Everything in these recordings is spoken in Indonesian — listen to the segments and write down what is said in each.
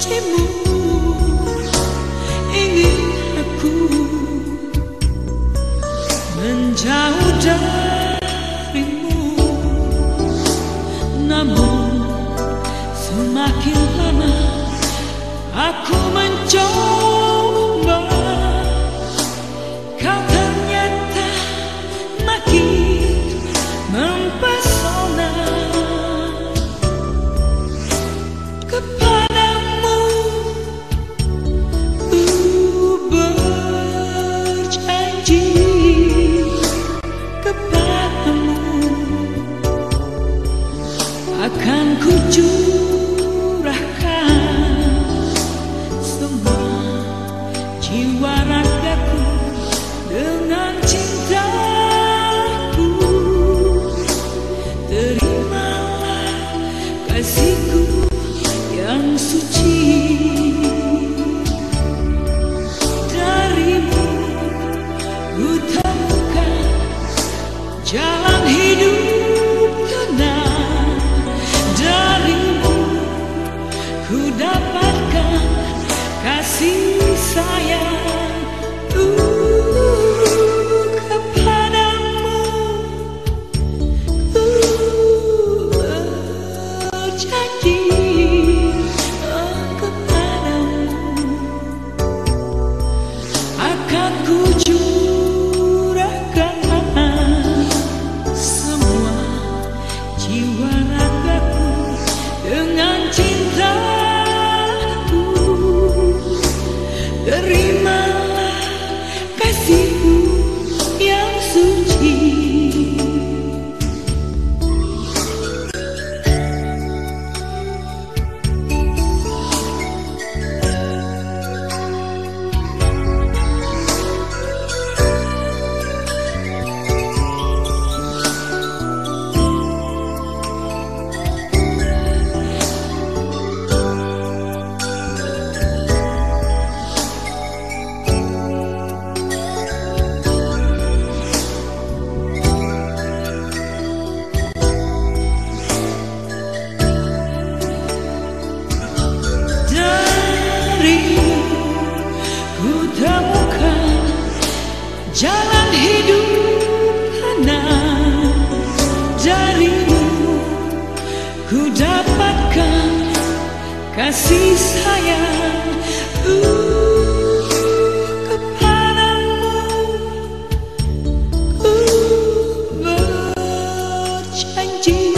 sucimu, ingin aku menjauh darimu. Namun semakin lama aku mencoba, kau ternyata makin mempesona. Kepadamu berjanji, kepadamu akan ku curahkan semua jiwa ragaku dengan cintaku. Terimalah kasihku yang suci, darimu ku temukan jalan hidup tenang, darimu ku dapatkan kasih sayang. Kepadamu berjanji, akan ku curahkan semua jiwa ragaku dengan cintaku. Terimalah kasihku yang suci. Jalan hidup tenang, darimu ku dapatkan kasih sayang. Kepadamu berjanji,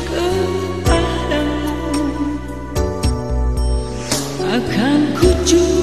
kepadamu akan ku